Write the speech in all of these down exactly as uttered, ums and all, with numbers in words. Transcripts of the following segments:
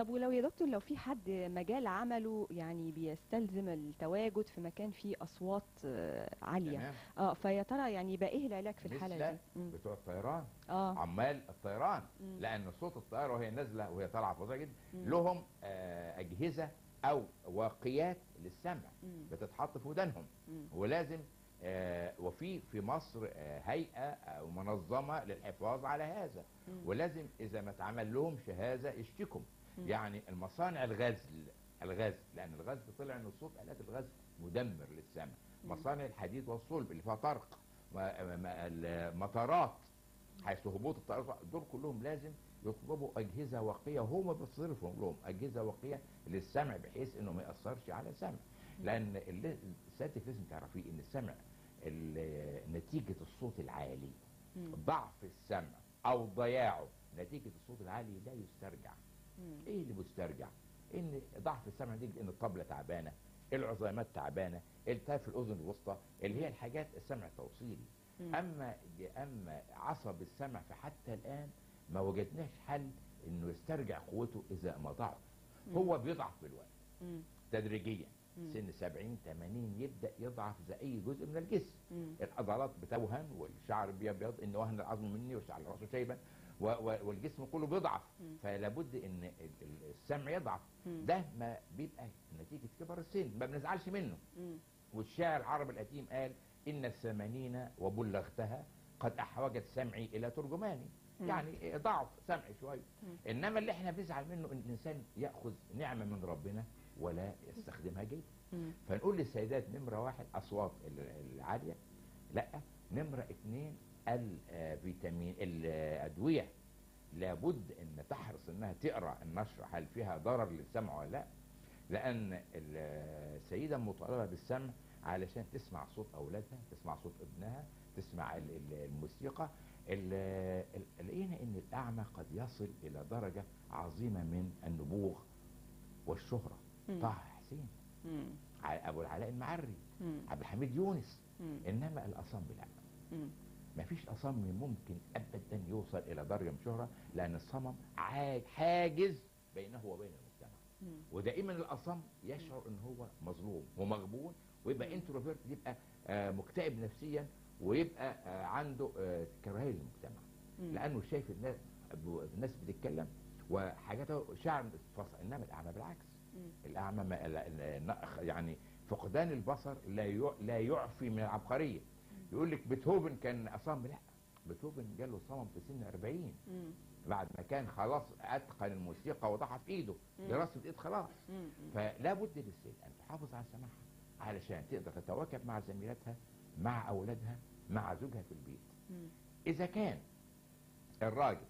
طب ولو يا دكتور، لو في حد مجال عمله يعني بيستلزم التواجد في مكان فيه اصوات آه، عاليه، تمام. اه فيا ترى يعني يبقى ايه العلاج في الحاله مثل دي؟ مم. بتوع الطيران، اه. عمال الطيران، مم. لان صوت الطياره وهي نازله وهي طالعه فظيعه جدا. مم. لهم آه، اجهزه او واقيات للسمع مم. بتتحط في ودانهم، مم. ولازم آه، وفي في مصر آه، هيئه او منظمه للحفاظ على هذا، مم. ولازم اذا ما اتعمل لهمش هذا يشتكوا. مم. يعني المصانع الغزل، الغزل لان الغزل طلع ان صوت الات الغزل مدمر للسمع. مم. مصانع الحديد والصلب اللي فيها طرق، ما- ما- المطارات حيث هبوط الطائرات، دول كلهم لازم يطلبوا اجهزه وقيه، وهم بيصرفوا لهم اجهزه وقيه للسمع بحيث انه ما ياثرش على السمع. لان اللي- سيادتك لازم تعرفيه ان السمع ال- نتيجه الصوت العالي، مم. ضعف السمع او ضياعه نتيجه الصوت العالي لا يسترجع. مم. ايه اللي بيسترجع؟ ان ضعف السمع دي ان الطبله تعبانه، العظيمات تعبانه، التهاب في الاذن الوسطى، اللي هي الحاجات السمع التوصيلي. مم. اما اما عصب السمع فحتى الان ما وجدناش حل انه يسترجع قوته اذا ما ضعف. مم. هو بيضعف بالوقت مم. تدريجيا، مم. سن سبعين ثمانين يبدا يضعف زي اي جزء من الجسم. مم. العضلات بتوهن والشعر بيبيض، ان وهن العظم مني وشعر راسه شيبا، و- و- والجسم كله بيضعف. مم. فلا بد ان ال- ال- السمع يضعف. مم. ده ما بيبقى نتيجه كبر السن، ما بنزعلش منه. مم. والشاعر العربي القديم قال ان الثمانين وبلغتها قد احوجت سمعي الى ترجماني. مم. يعني ضعف سمعي شويه. مم. انما اللي احنا بنزعل منه ان الانسان ياخذ نعمه من ربنا ولا يستخدمها جيد. مم. فنقول للسيدات نمره واحد اصوات ال- العاليه لا، نمره اثنين الفيتامين الادويه لابد ان تحرص انها تقرا النشره هل فيها ضرر للسمع ولا لا، لان السيده مطالبه بالسمع علشان تسمع صوت اولادها، تسمع صوت ابنها، تسمع ال- ال- الموسيقى. ال- ال- لقينا ان الاعمى قد يصل الى درجه عظيمه من النبوغ والشهره. مم. طه حسين، مم. ع- ابو العلاء المعري، مم. عبد الحميد يونس. مم. انما الاصم لا، مم. ما فيش اصم ممكن ابدا يوصل الى درجه من الشهره، لان الصمم عا- حاجز بينه وبين المجتمع. مم. ودائما الاصم يشعر ان هو مظلوم ومغبون، ويبقى انتروفيرت، يبقى آه مكتئب نفسيا، ويبقى آه عنده آه كراهيه للمجتمع. مم. لانه شايف الناس الناس بتتكلم وحاجاته شعر فصل. انما الاعمى بالعكس، مم. الاعمى ما لا- لا- يعني فقدان البصر لا يع- لا يعفي من العبقريه. يقول لك بيتهوفن كان اصم، لا، بيتهوفن جاله صمم في سن أربعين مم. بعد ما كان خلاص اتقن الموسيقى وضعف ايده مم. دراسه ايد خلاص. مم. فلا بد للست ان تحافظ على سماعها علشان تقدر تتواكب مع زميلاتها، مع اولادها، مع زوجها في البيت. مم. اذا كان الراجل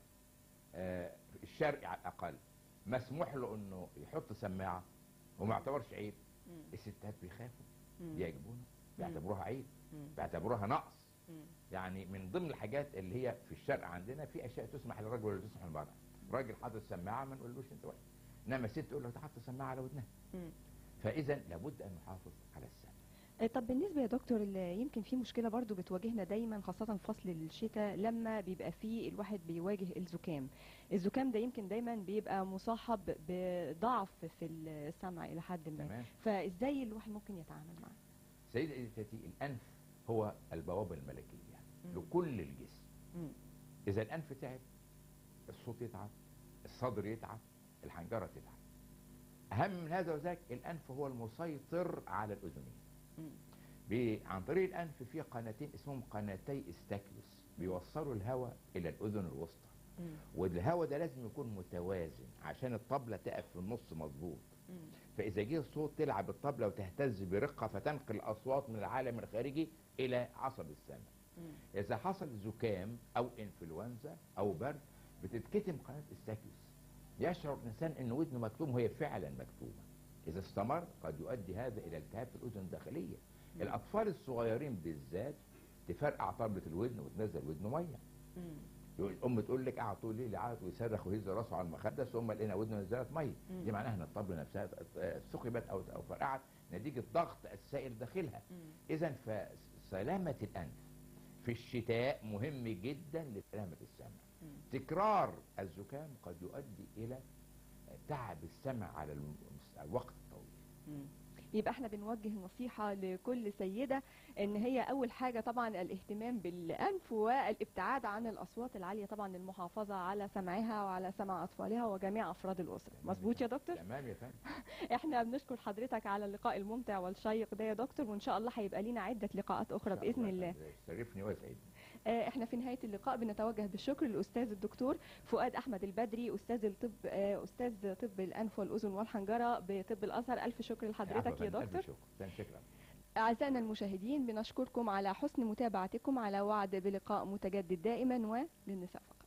آه الشرقي على الاقل مسموح له انه يحط سماعه وما يعتبرش عيب، مم. الستات بيخافوا، مم. بيعجبونا، بيعتبروها عيب، مم. بيعتبروها نقص. مم. يعني من ضمن الحاجات اللي هي في الشرق عندنا في اشياء تسمح للرجل ولا تسمح للمراه. راجل حاطط سماعه ما نقولوش انت وحش، انما ست تقول له تحط سماعه على ودنها. مم. فاذا لابد ان نحافظ على السمع. آه، طب بالنسبة يا دكتور، ال- يمكن في مشكلة برضو بتواجهنا دايما خاصة في فصل الشتاء، لما بيبقى فيه الواحد بيواجه الزكام. الزكام ده يمكن دايما بيبقى مصاحب بضعف في السمع إلى حد ما. تمام. فإزاي الواحد ممكن يتعامل معاه؟ سيدتي تاتي الانف هو البوابه الملكيه مم. لكل الجسم. مم. اذا الانف تعب الصوت يتعب، الصدر يتعب، الحنجره تتعب. اهم من هذا وذاك الانف هو المسيطر على الاذنين. مم. ب- عن طريق الانف في قناتين اسمهم قناتي استاكيوس بيوصلوا الهواء الى الاذن الوسطى. مم. والهواء ده لازم يكون متوازن عشان الطبله تقف في النص مظبوط. مم. فاذا جه الصوت تلعب الطبله وتهتز برقه فتنقل الاصوات من العالم الخارجي الى عصب السمع. مم. اذا حصل زكام او انفلونزا او برد بتتكتم قناه استاكيوس، يشعر الانسان ان ودنه مكتوم وهي فعلا مكتومه. اذا استمر قد يؤدي هذا الى التهاب في الاذن الداخليه. مم. الاطفال الصغيرين بالذات تفرقع طبله الودن وتنزل ودنه ميه. مم. يقول الام تقول لك قعد طول الليل يعيط ويصرخ ويهز راسه على المخده ثم لقينا ودنه نزلت ميه. مم. دي معناها ان الطبله نفسها ثقبت او او فرقعت نتيجه ضغط السائل داخلها. مم. اذا فسلامه الانف في الشتاء مهم جدا لسلامه السمع. مم. تكرار الزكام قد يؤدي الى تعب السمع على المس- الوقت الطويل. مم. يبقى احنا بنوجه نصيحة لكل سيدة ان هي اول حاجة طبعا الاهتمام بالانف والابتعاد عن الاصوات العالية، طبعا للمحافظة على سمعها وعلى سمع اطفالها وجميع افراد الاسرة. تمام مظبوط يا دكتور؟ تمام يا فندم. احنا بنشكر حضرتك على اللقاء الممتع والشيق ده يا دكتور، وان شاء الله هيبقى لينا عدة لقاءات اخرى إن شاء باذن الله. يا فندم. يشرفني ويسعدني. آه، احنا في نهاية اللقاء بنتوجه بالشكر للأستاذ الدكتور فؤاد أحمد البدري، أستاذ الطب آه، أستاذ طب الأنف والأذن والحنجرة بطب الأزهر. ألف شكر لحضرتك عفواً يا فندم، دكتور. ألف شكر. شكرا. أعزائنا المشاهدين بنشكركم على حسن متابعتكم، على وعد بلقاء متجدد دائما وللنساء فقط.